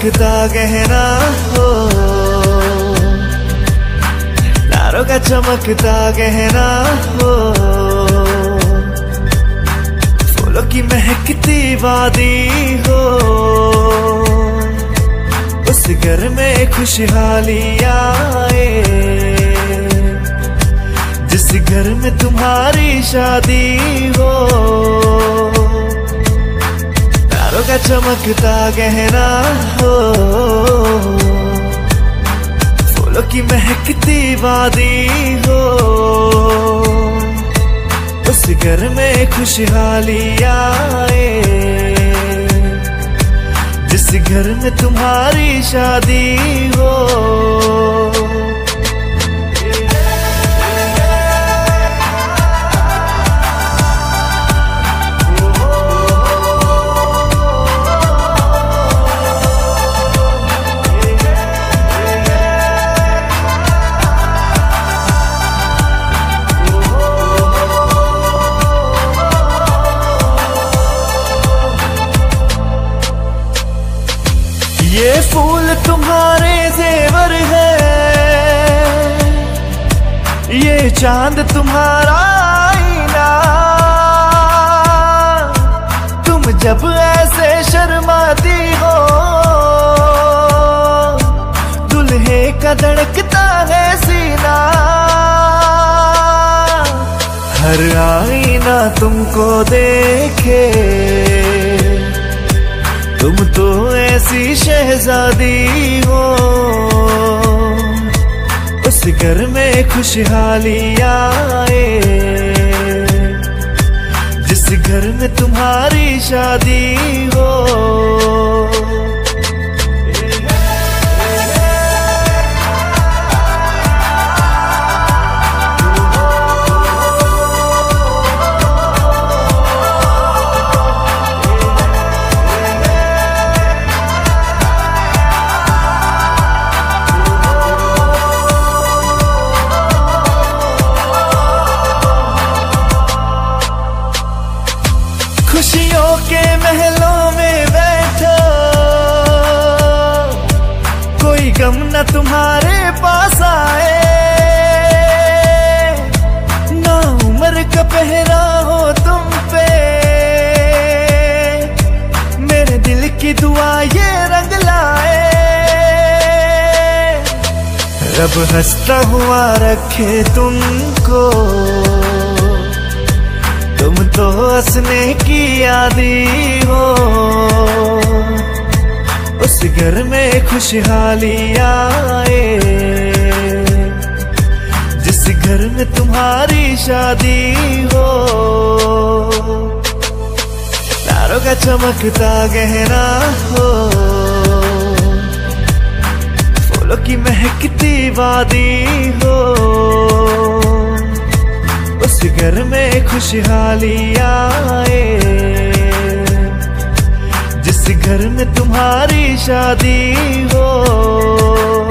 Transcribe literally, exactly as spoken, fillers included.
चमकता गहना हो, तारों का चमकता गहना हो, फूलों की महकती वादी हो, उस घर में खुशहाली आए, जिस घर में तुम्हारी शादी हो। तारों का चमकता गहना हो, फूलों की महकती वादी हो, उस घर में खुशहाली आए, जिस घर में तुम्हारी शादी हो। ये फूल तुम्हारे जेवर है, ये चांद तुम्हारा आईना, तुम जब ऐसे शर्माती हो, दुल्हे का धड़कता है सीना, हर आईना तुमको देखे, तुम तो ऐसी शहजादी हो, उस घर में खुशहाली आए, जिस घर में तुम्हारी शादी हो। खुशियों के महलों में बैठो, कोई गम न तुम्हारे पास आए, ना उम्र का पहरा हो तुम पे, मेरे दिल की दुआ ये रंग लाए, रब हंसता हुआ रखे तुमको, तुम तो हंसने की आदी हो, उस घर में खुशहाली आए, जिस घर में तुम्हारी शादी हो। तारों का चमकता गहना हो, फूलों की महकती वादी हो, उस घर में खुशहाली आए, जिस घर में तुम्हारी शादी हो।